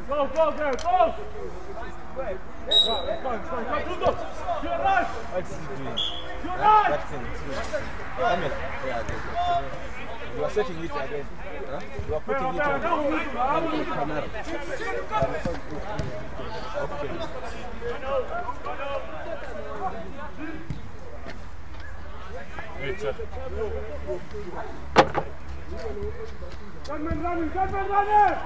Go, go, go, go! Wait. Go. To your right! What's he doing? To your right! That's it. You are setting it again. Huh? You are putting it on the camera. Gunman running! Gunman running!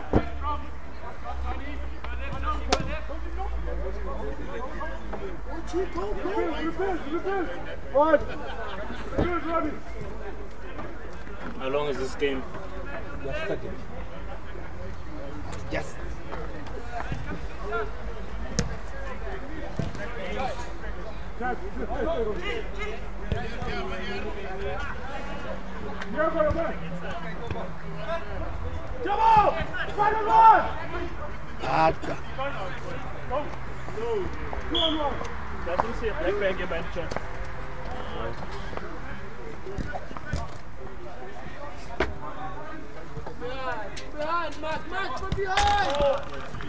Rebuild! What? Rebuild running! How long is this game? Just started. Yes. Jumbo! Final one! Laat ons zien, blijf bij je bandje. Behind, Max, from behind!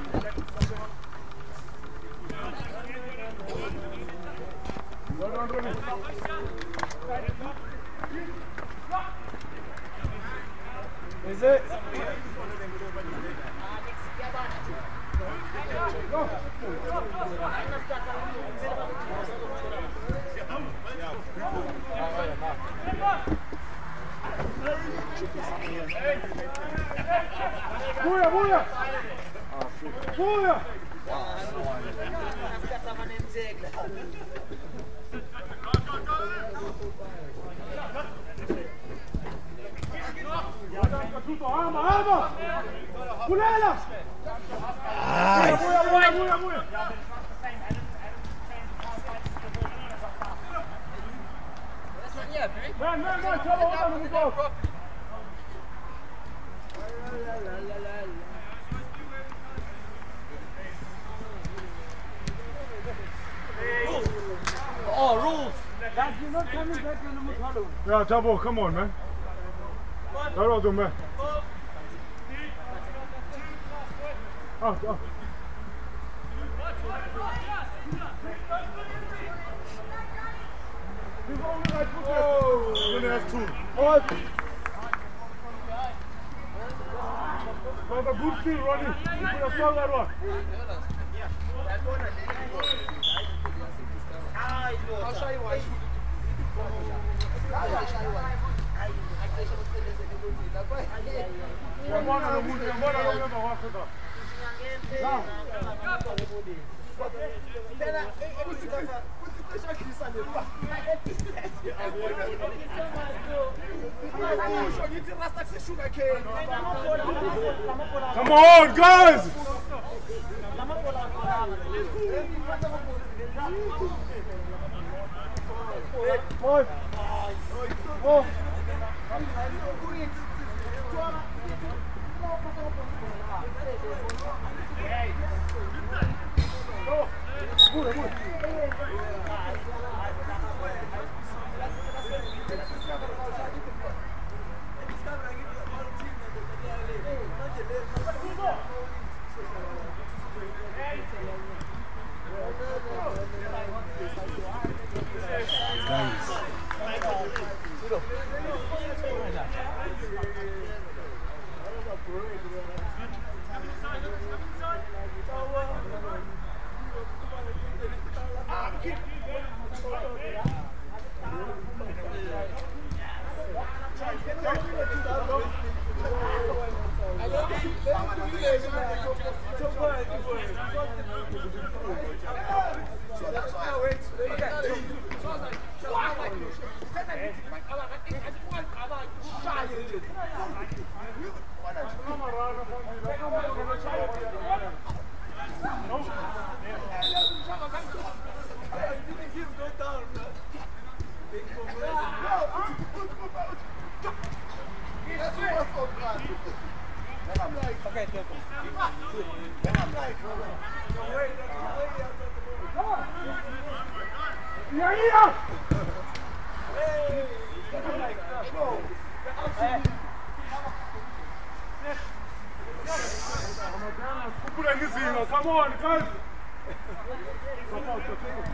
Is it? Boeia! Arma! Pulela! Boeia! Man, trouble, let me go! Oh, rules! Dad, you're not coming back in the Muthalu. Yeah, Jabo, come on, man. Go on, man. Oh. Oh, only have two. Oh. Got a good field running. You could have scored that one. I'll show you why. Come on, guys! Come on, guys. Come on,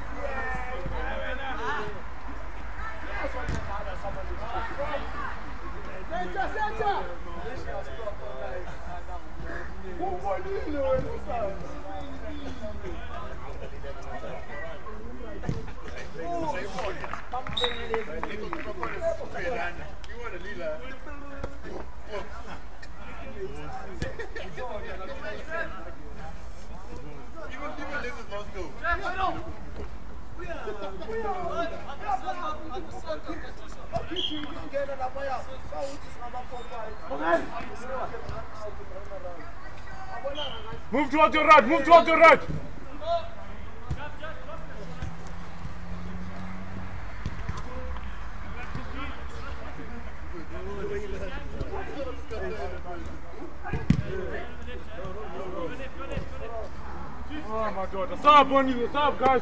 move towards your right, move towards your right. Oh my God, the sub on you, the sub, guys.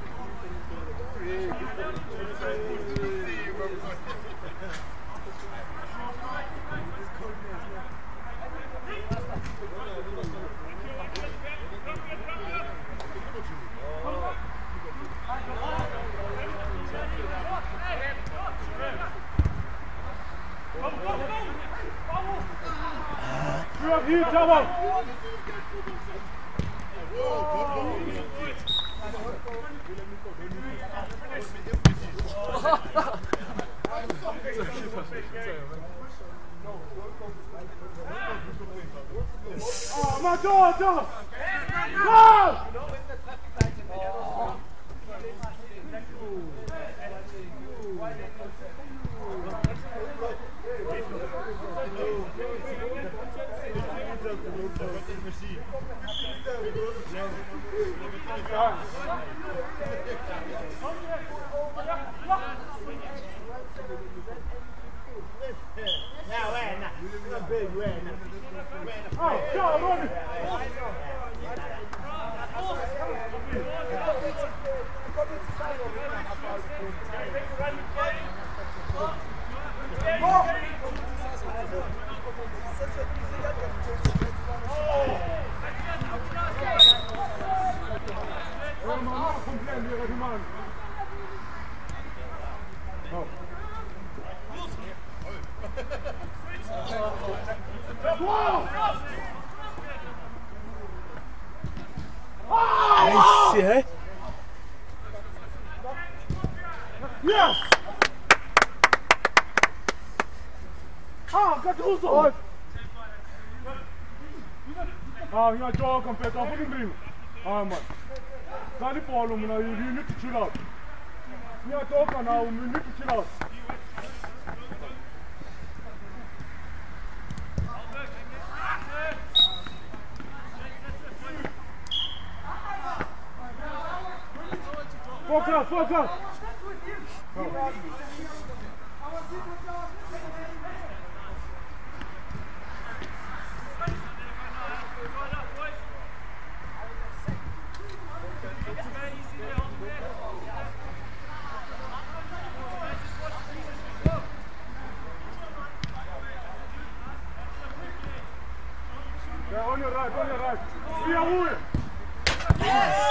You have huge trouble. Oh my God, no! No! Oh, go, Ronnie! Nice, yeah. Yes! Ah, Gattuso! Ah, you are joking compared to a fucking dream. Ah, man. That's the problem, you need to chill out. You are talking now, you need to chill out. Focus, focus! Yeah, on your right, on your right. See a wood. Yes!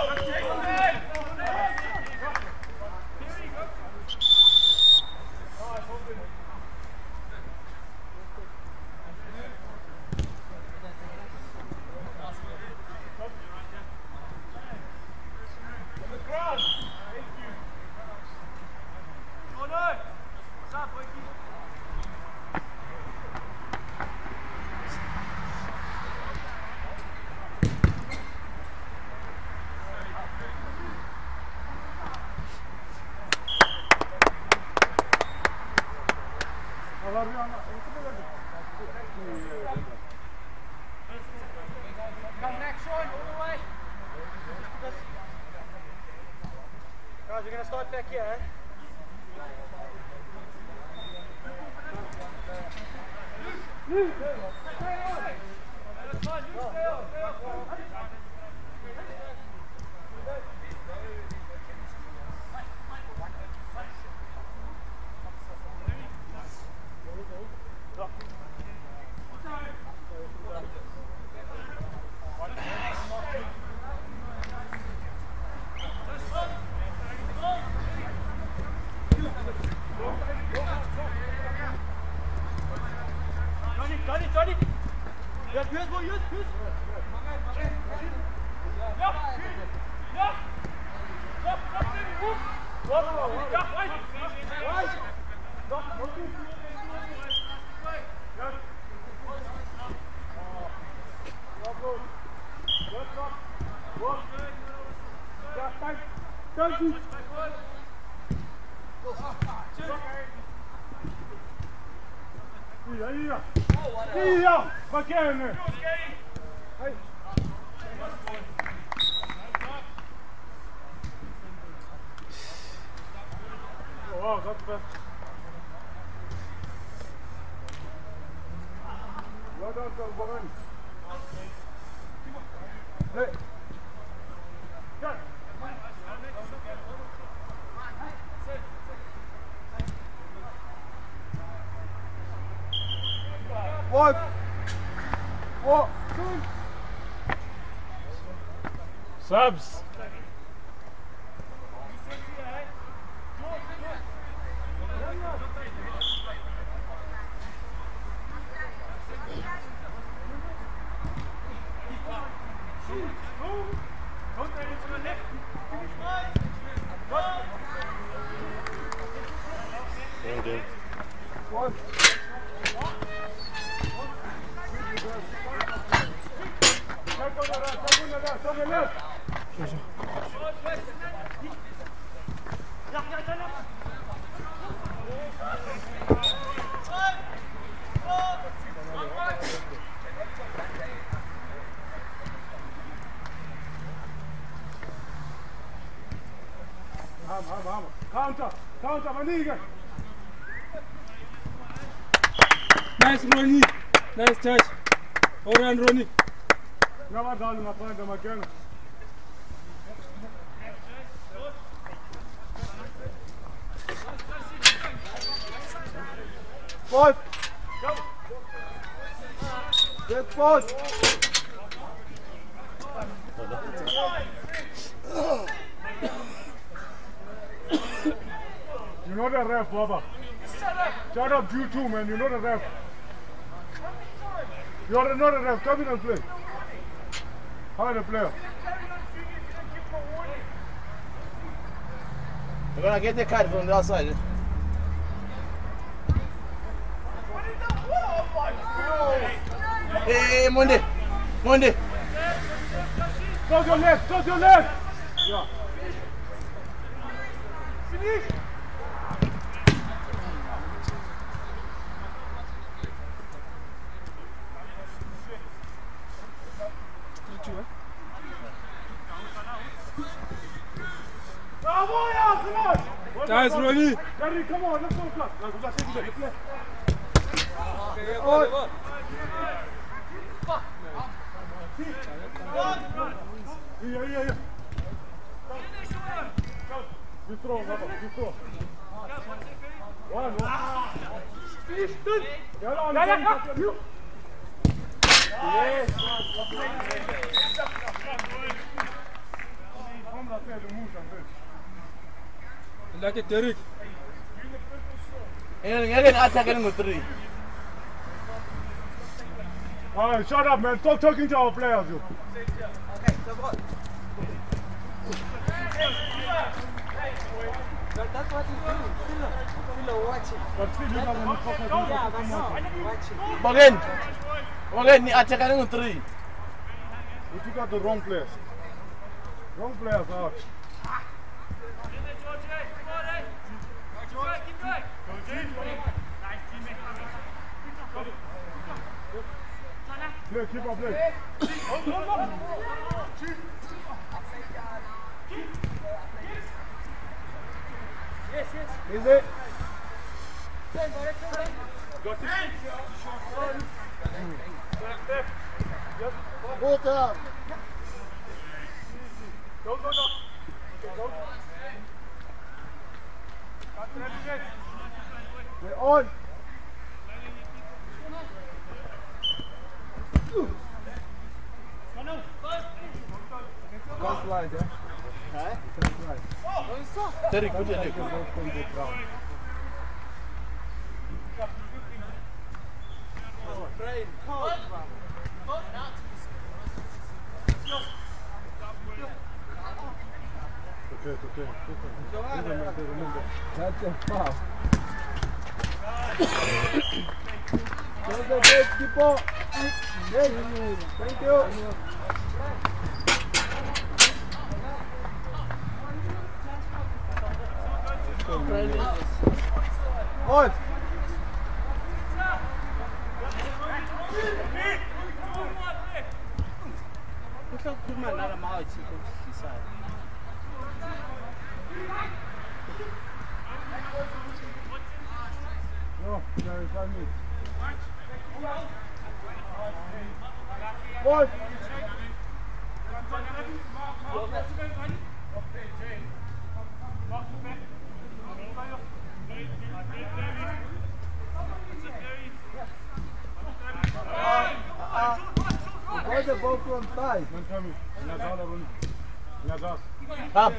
Come next one, all the way. Guys, we're going to start back here. Vad kan nu? Wow, that's best. Well done, Bogan. Hey. Cut. One. One. Subs. One. Counter, Maniga. Nice, Ronnie. Nice touch. All around, Ronnie. Never done my friend again. Five. Get pause. You know the ref, Baba. Shut up, you too, man. You know the ref. You're not a ref. Come in and play. Hire the player. You're gonna get the card from the outside. Hey, Monday. Monday. Go to your left. Go to your left. Yeah. Finish. Bravo, yeah, come on. Nice, Ronnie. Gary, come on, let's go to class. Let's go to play. Yeah. You throw, Papa, you throw. One. Finish, done. Yeah. Yes. Like it, Derek. Again, attacking with three. Alright, shut up, man. Stop talking to our players, you. Okay, so what? That's what he's doing. Still watching. But still, you have Yeah, that's watching. Again, attacking with three. You took out the wrong players. Wrong players out. Play, keep on playing. Yes. Is it? Both up. Go. Play on. Cross line, yeah? Huh? Cross line. Derek, put your leg. Okay. That's a foul. Good, keeper. Thank you. On. No, it's on me. One. Where's the ball from side? Man coming. Nyazala run. Nyazala. Come.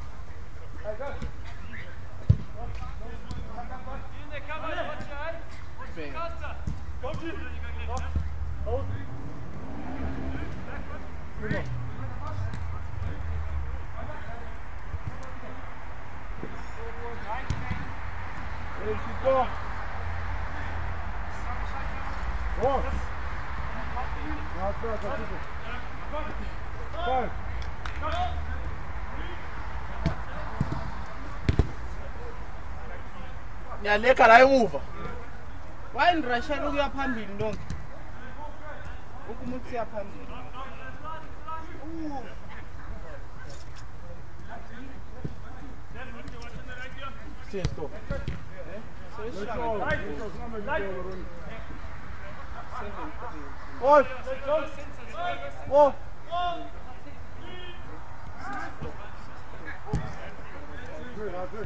There she go. Go. Five. Ngiyaleka la emuva. Wayinirashela ukuya phambili lonke. Ukumuthi ya phambili. Stop. One. One. Good.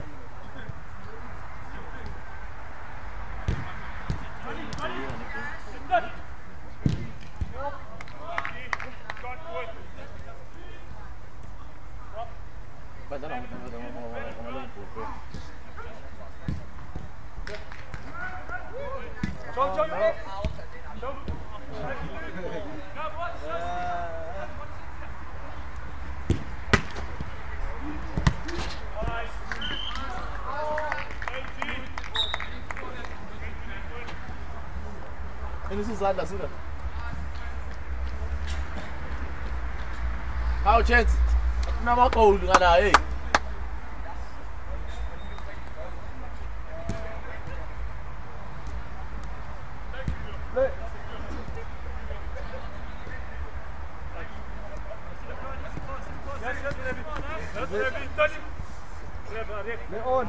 This is Zanda, see that? How chance? Never cold, hey. They're on.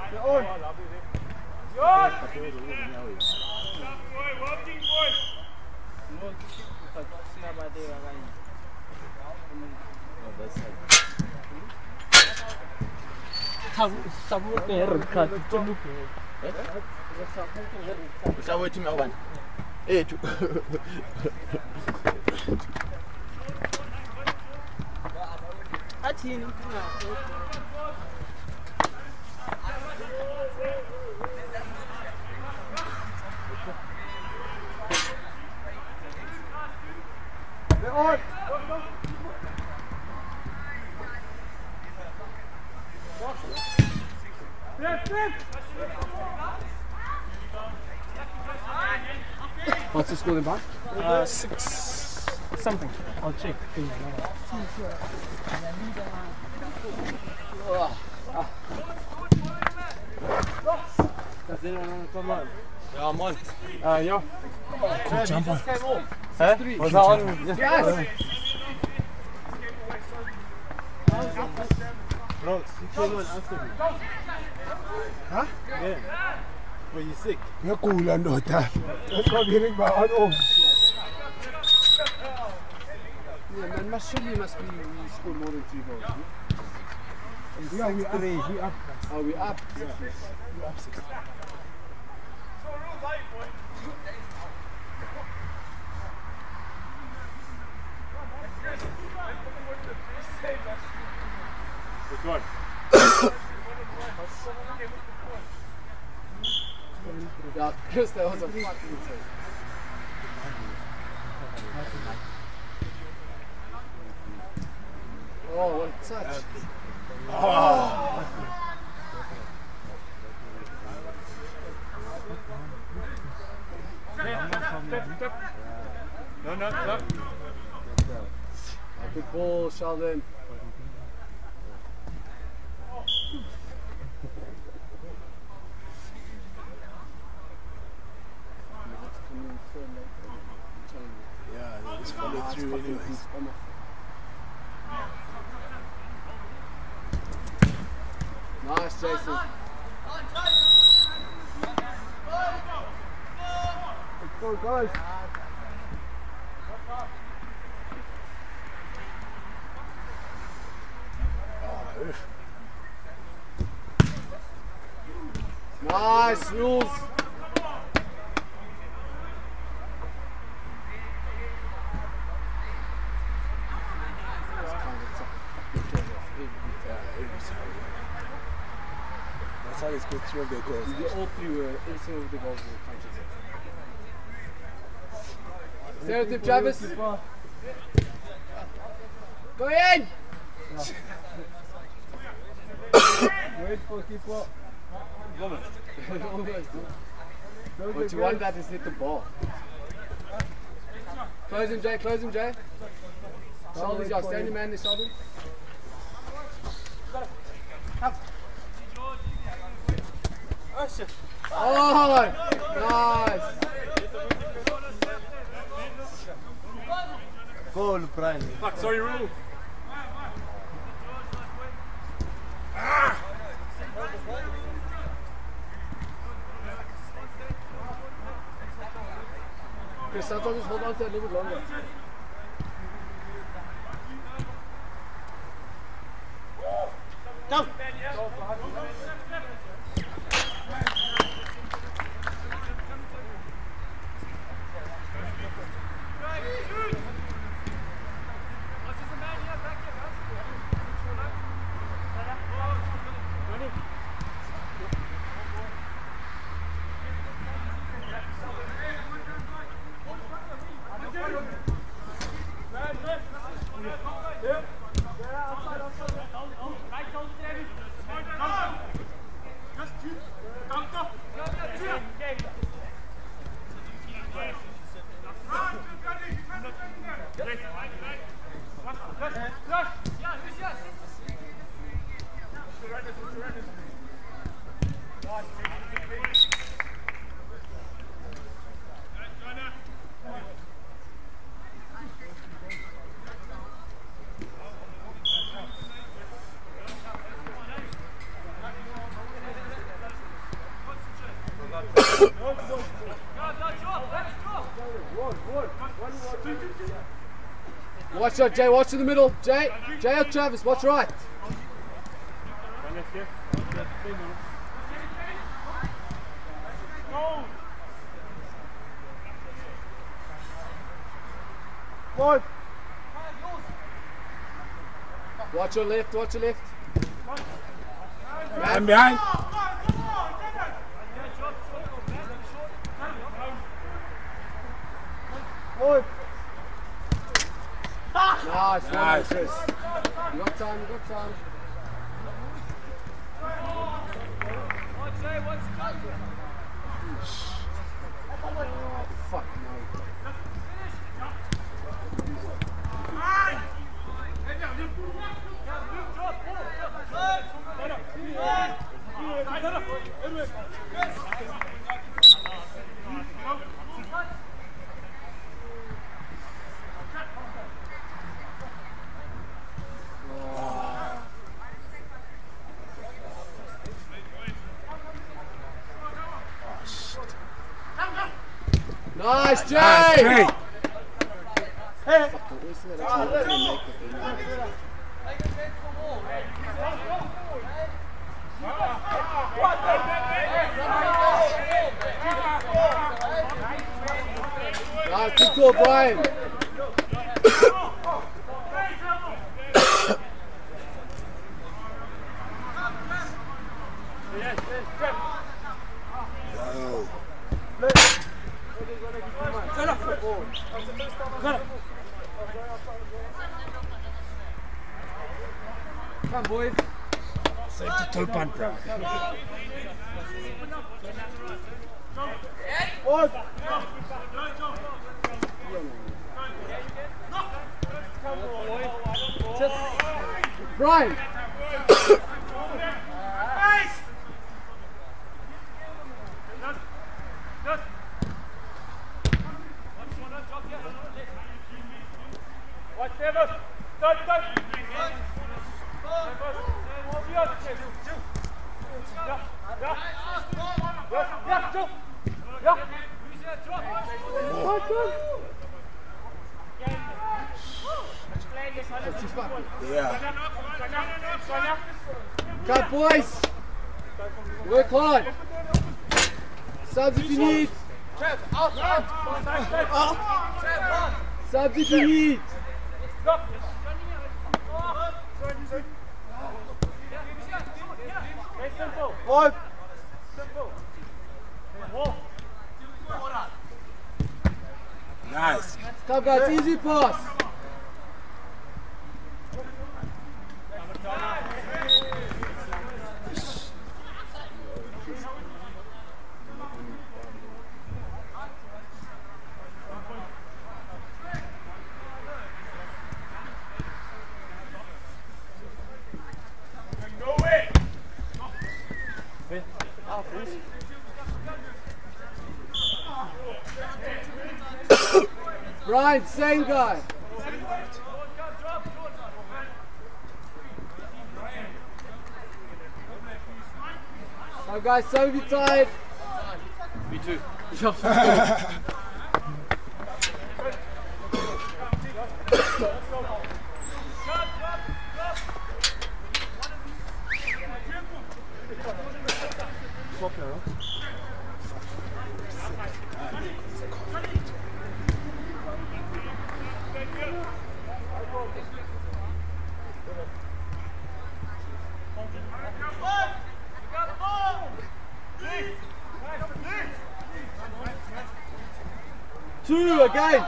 Usawethu mawani. Ethu. Athini They're on. What's the score in back? 6 something. I'll check. Ja man. Yeah. Jump on. Huh? Was that on? Yes. Bro, you came on after me. Huh? Yeah. Were you sick? Ngiyagula ndoda. Esibabili ngibani off. Yeah, man, surely must be we scored more than 3 goals. Yeah, we up. We up. Are we up? Yeah. We up 6. Which one? Yeah, Chris, that was a fucking mistake. Oh, what a touch. No. Good ball, Sheldon. Yeah, they just follow through anyways. Nice, Jason. Let's go, guys. Nice, rules. That's how they scored 3 of their goals. All three were, every single of the goals were counted. Stereotype, Travis. Go in! Wait for keeper. What you want that is hit the ball. Close him, Jay. Close him, Jay. Shoulders, y'all. Stand your man there, Sheldon. Oh, nice. Goal, Brian. Fuck, sorry, Rule. Chris, sometimes just hold on to it a little bit longer. Come. Watch out, Jay. Watch in the middle. Jay or Travis, watch right. Watch your left, watch your left. Man behind. Nice. You got time, Fuck no. Nice, Jay! Hey! Nice, good call, Brian. Come on, boys. Safety toe punt, bro. Brian! Yeah. Cut, boys! Work hard! Subs if you need! Subs if you need! Five. Nice. Come guys, easy pass! Brian, same guy. Now guys, some of you tired. Me too. Two again.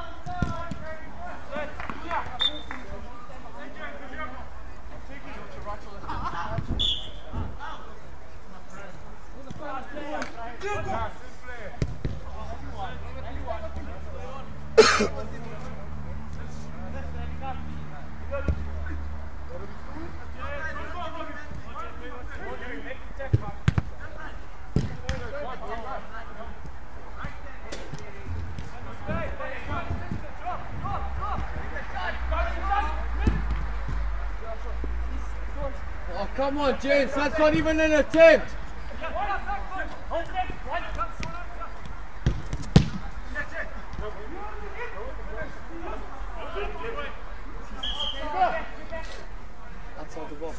Oh, come on, James, that's not even an attempt. That's all the box.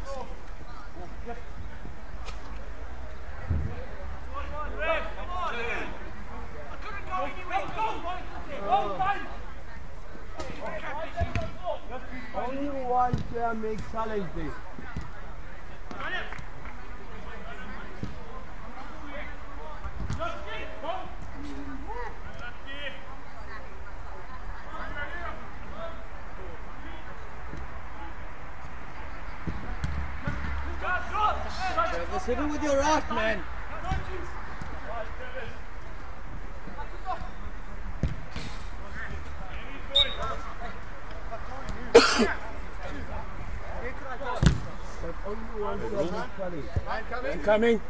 Only one player makes challenge this. Just hit it with your right, man. Only one player makes challenge. Incoming.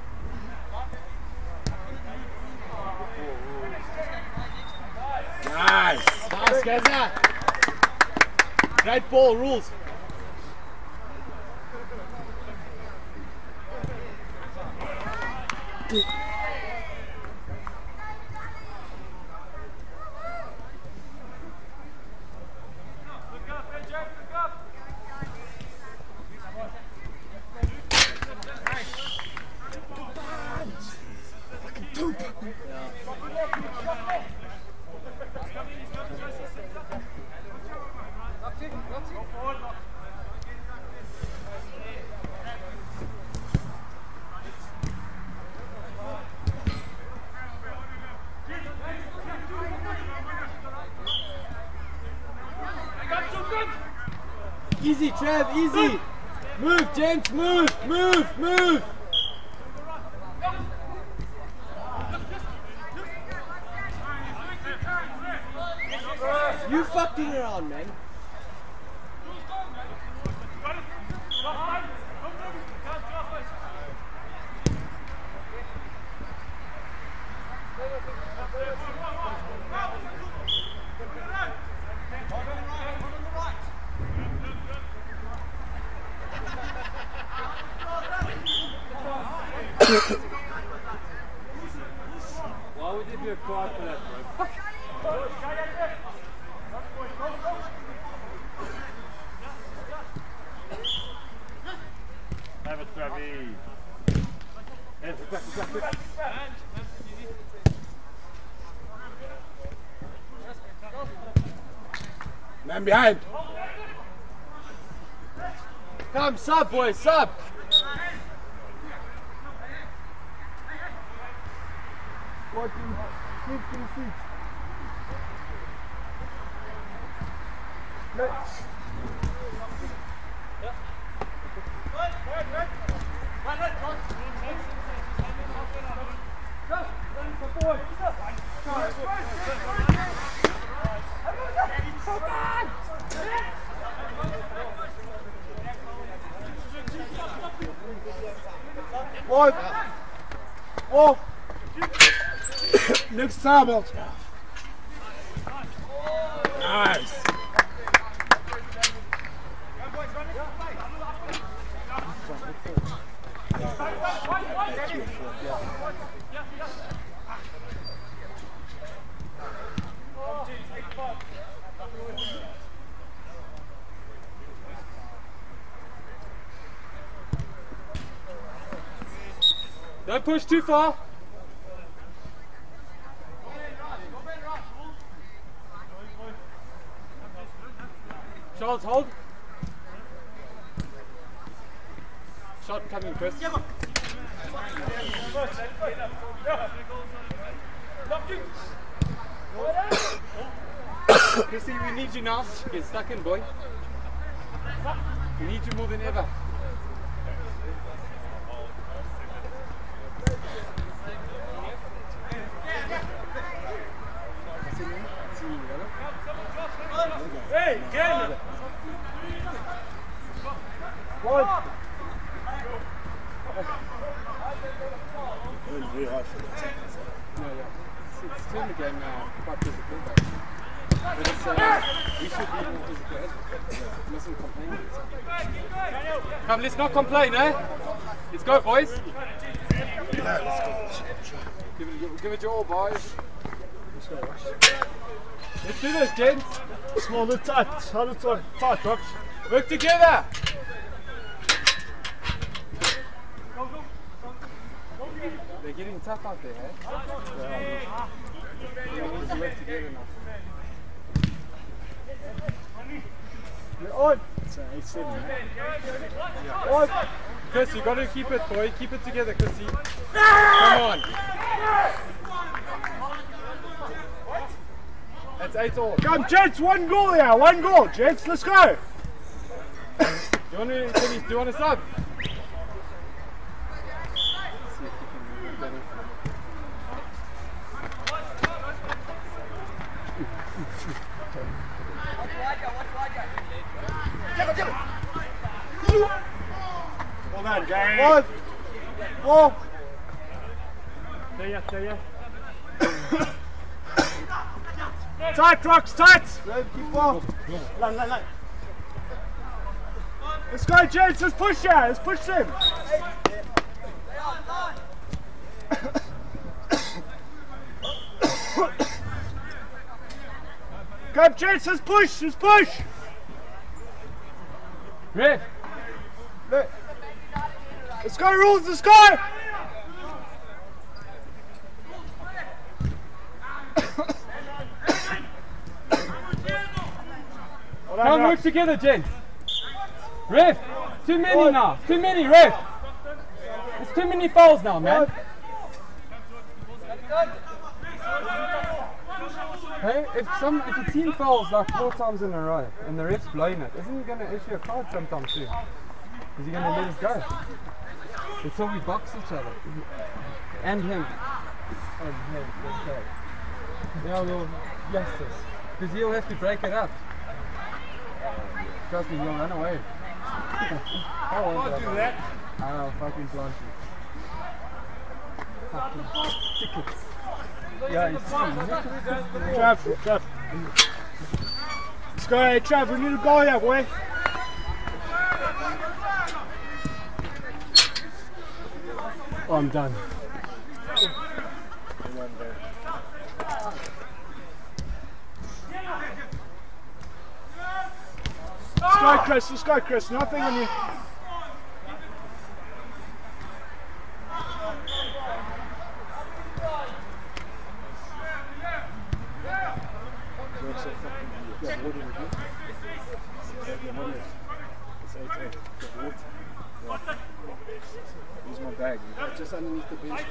Nice. Nice, Gaza. Great ball, rules. Easy, Trev, easy. Move, gents, move, move, move. You fucking around, man. Why would you be a quiet for that, bro? Have it, Travis. Man behind. Come, sub, boys, sub. One. Oh. Next time, out. Nice. Don't push too far. Charles, hold. Shot coming, Chris. Chrissy, we need you now. Get stuck in, boy. We need you more than ever. Hey, get it! One. Very hard for that. No, yeah. It's turned the game now quite physical, but it's, we should be more physical. Mustn't complain. Come, let's not complain, eh? Let's go, boys. Yeah, let's go. Give it your all, boys. Let's do this, gents. Small little tight. How to tight, Rox? Work together. They're getting tough out there, eh? Yeah, we need to work together now. You're on. It's 8-7, man. On. Chris, you got to keep it, boy. Keep it together, Chrissy. Come on. That's 8-all. Come, gents, one goal here. One goal, gents. Let's go. Do you want to sub? Well done, gang. One. Four. Stay here. Tight, Rox, tight. Keep on. Line. Let's go, gents. Let's push here. Let's push them. Go, gents. Let's push. Let's push. Red. Let's go, Rules. Let's go. Come work together, gents. Ref, too many now. Too many, ref. There's too many fouls now, man. Hey, if a team fouls like 4 times in a row and the ref's blowing it, isn't he going to issue a card sometime soon? Is he going to let us go? Until we box each other. And him. And him, okay. Yeah, well, yes, because he'll have to break it up. Trust me, he'll run away. I won't do that. I'll fucking plant you. Fucking tickets. Yeah, you see. Trav. Let's go, hey, Trav, we need to go here, boy. Oh, I'm done. Let's go, Chris. Nothing on you. Use my bag. Just underneath the bench.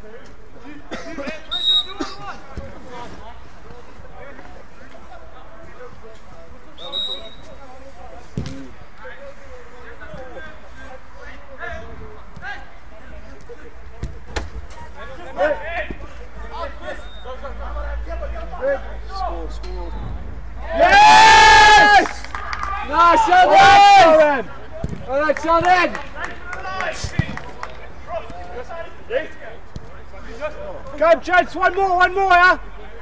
Score. Yes! Nice shot in! Alright, shot in! Go, James, one more, yeah?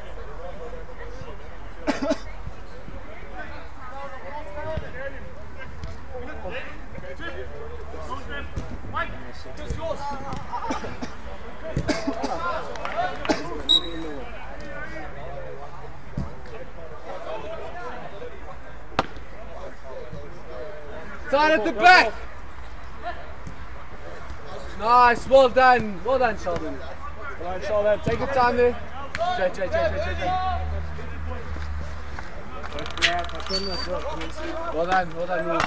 Tight at the back! Nice, well done Sheldon. Well done, Sheldon. Take your time there. Jay. Well done, Lewis.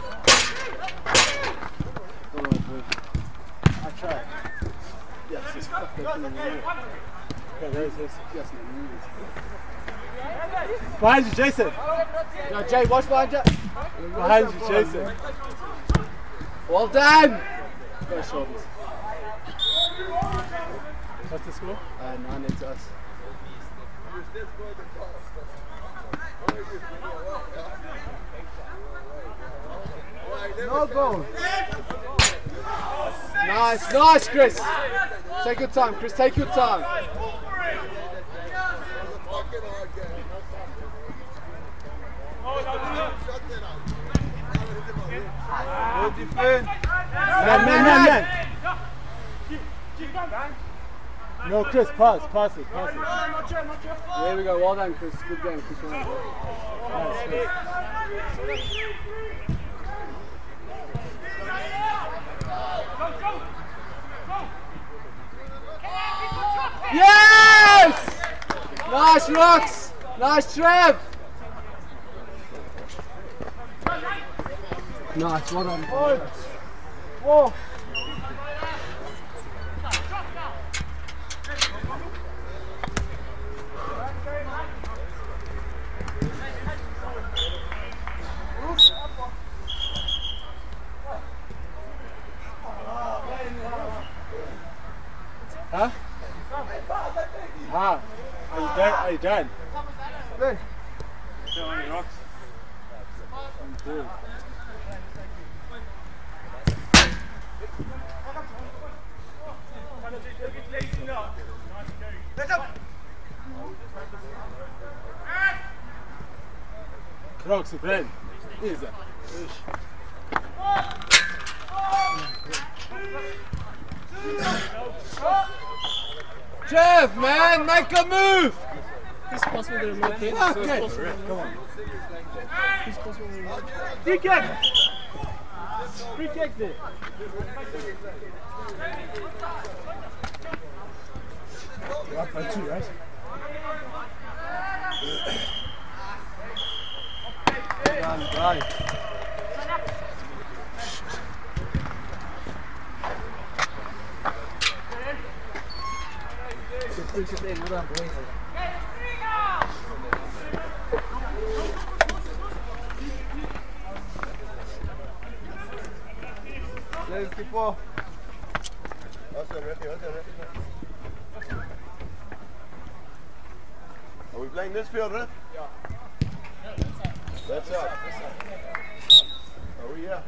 I tried. Yes, it's fucked up in the middle. Yes, Behind you, Jason. No, Jay, watch behind you. Behind you, Jason. Well done! Go shoulders. What's the score? 9 to us. No goal. Nice, Chris. Take your time, Chris. Take your time. Good defense. Man. No, Chris, pass it. There we go. Well done, Chris. Good game, Chris. Nice, Chris. Yes! Nice, Rocks. Nice, Trev. Nice, well done. Whoa. Huh? Are you done? Good. Still on your rocks? Good. Rocks, Ben. Easy. Trev, man, make a move. It's possible there's no pin. Fuck So it. it's possible. Come on. It's possible there's no Free kick! Free kick there. You're up by 2, right? Done. Let's keep on. Are we playing this field, right? Yeah. That's up. Are we here?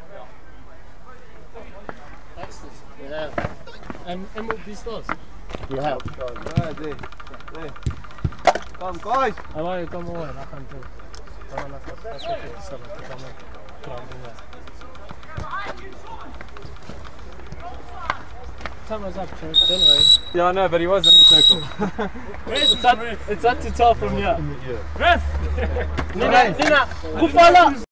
Yeah. And MLB stars. You have. Right there. There. Come, guys. How are you? Come over. I can't do. That's okay. Time was up, anyway. Yeah, I know, but he was in the circle. It's not too tall from here. Ref! Nina, Kufala!